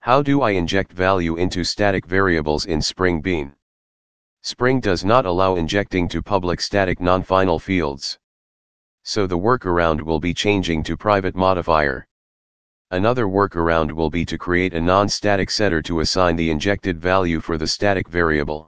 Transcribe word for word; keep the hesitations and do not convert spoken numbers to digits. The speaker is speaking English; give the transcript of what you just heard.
How do I inject value into static variables in Spring Bean? Spring does not allow injecting to public static non-final fields. So the workaround will be changing to private modifier. Another workaround will be to create a non-static setter to assign the injected value for the static variable.